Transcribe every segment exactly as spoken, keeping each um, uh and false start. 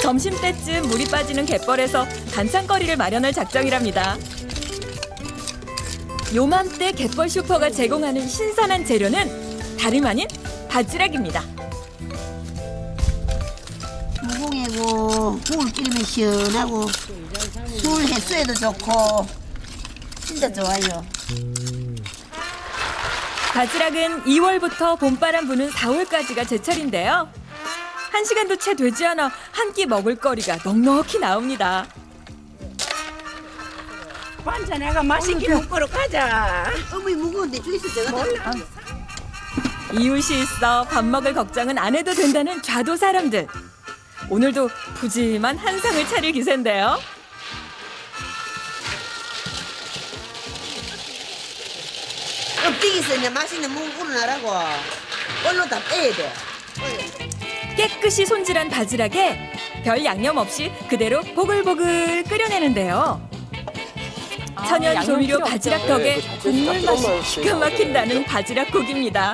점심때쯤 물이 빠지는 갯벌에서 반찬거리를 마련할 작정이랍니다. 요맘때 갯벌 슈퍼가 제공하는 신선한 재료는 다름 아닌 바지락입니다. 무공이고 국을 끓이면 시원하고 술 해수에도 좋고 진짜 좋아요. 바지락은 이월부터 봄바람 부는 사월까지가 제철인데요. 한 시간도 채 되지 않아 한 끼 먹을 거리가 넉넉히 나옵니다. 반찬 내가 맛있게 먹으러 가자. 어머니 무거운데 주있을 때가 몰라. 이웃이 있어 밥 먹을 걱정은 안 해도 된다는 좌도 사람들. 오늘도 푸짐한 한상을 차릴 기세인데요. 껍데기에서 이제 맛있는 무 우러나라고 얼로 다 빼야 돼. 깨끗이 손질한 바지락에 별 양념 없이 그대로 보글보글 끓여내는데요. 천연 조미료 바지락 덕에 국물 맛이 기가 막힌다는 바지락국입니다.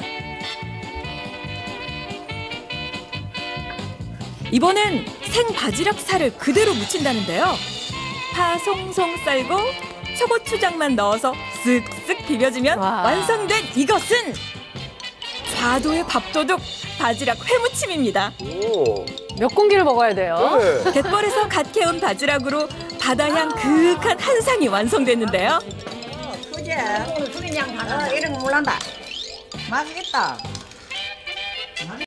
이번엔 생 바지락 살을 그대로 무친다는데요. 파 송송 썰고 초고추장만 넣어서 쓱쓱 비벼주면 와. 완성된 이것은 좌도의 밥도둑 바지락 회무침입니다. 오. 몇 공기를 먹어야 돼요? 네. 갯벌에서 갓 캐온 바지락으로 바다향 그윽한 한상이 완성됐는데요. 그제? 어, 이런 거 몰란다. 맛있겠다.